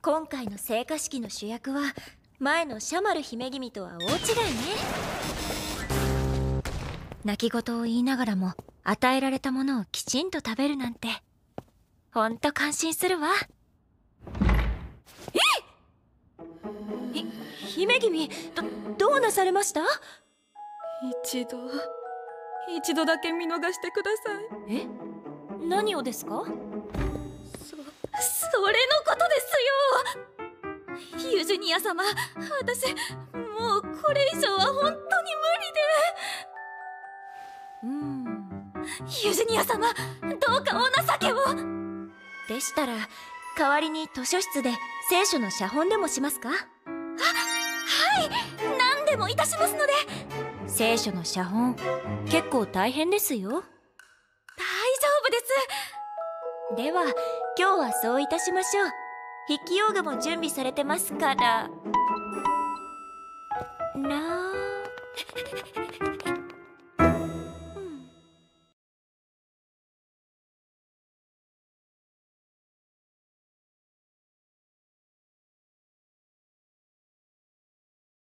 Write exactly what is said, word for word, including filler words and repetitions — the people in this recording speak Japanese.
今回の聖火式の主役は前のシャマル姫君とは大違いね。泣き言を言いながらも与えられたものをきちんと食べるなんてほんと感心するわ。えひ姫君、どどうなされました？ 一度一度だけ見逃してください。 え、何をですか？ そそれのことですよ。ユジュニア様、私もうこれ以上は本当に無理で。 うーん、 ユジュニア様、どうかお情けを。 でしたら代わりに図書室で聖書の写本でもしますか？ はい、何でもいたしますので。 聖書の写本結構大変ですよ。 大丈夫です。 では今日はそういたしましょう。筆記用具も準備されてますからなあ。